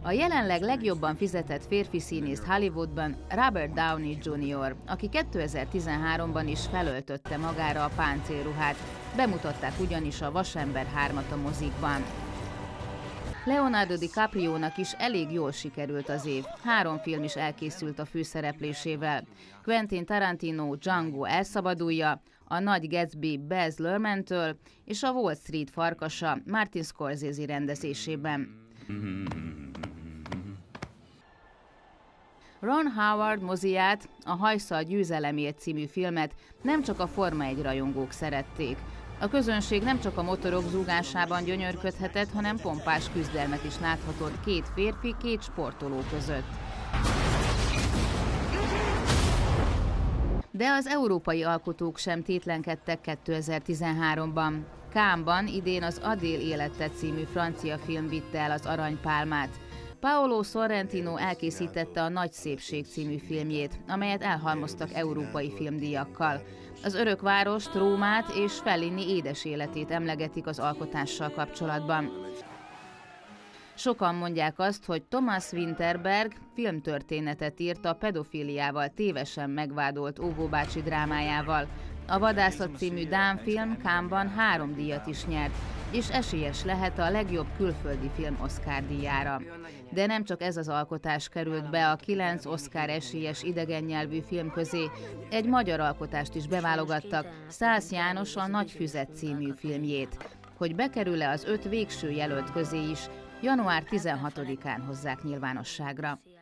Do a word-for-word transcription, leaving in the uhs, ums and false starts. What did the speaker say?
A jelenleg legjobban fizetett férfi színész Hollywoodban Robert Downey junior, aki kétezer-tizenháromban is felöltötte magára a páncélruhát, bemutatták ugyanis a Vasember hármat a mozikban. Leonardo DiCapriónak is elég jól sikerült az év. Három film is elkészült a főszereplésével. Quentin Tarantino Django elszabadulja, a Nagy Gatsby Baz Luhrmann-től és a Wall Street farkasa Martin Scorsese rendezésében. Ron Howard moziját, a Hajszal győzelemért című filmet nem csak a Forma egy rajongók szerették. A közönség nem csak a motorok zúgásában gyönyörködhetett, hanem pompás küzdelmet is láthatott két férfi, két sportoló között. De az európai alkotók sem tétlenkedtek kétezer-tizenháromban. Cannes-ban idén az Adél élete című francia film vitte el az aranypálmát. Paolo Sorrentino elkészítette a Nagy szépség című filmjét, amelyet elhalmoztak európai filmdíjakkal. Az örök várost, Rómát és Fellini édes életét emlegetik az alkotással kapcsolatban. Sokan mondják azt, hogy Thomas Winterberg filmtörténetet írt a pedofiliával tévesen megvádolt óvóbácsi drámájával. A Vadászat című dán film Cannes-ban három díjat is nyert, és esélyes lehet a legjobb külföldi film Oscar díjára. De nem csak ez az alkotás került be a kilenc Oscar esélyes idegen nyelvű film közé, egy magyar alkotást is beválogattak, Szász János a Nagy füzet című filmjét. Hogy bekerül-e az öt végső jelölt közé is, január tizenhatodikán hozzák nyilvánosságra.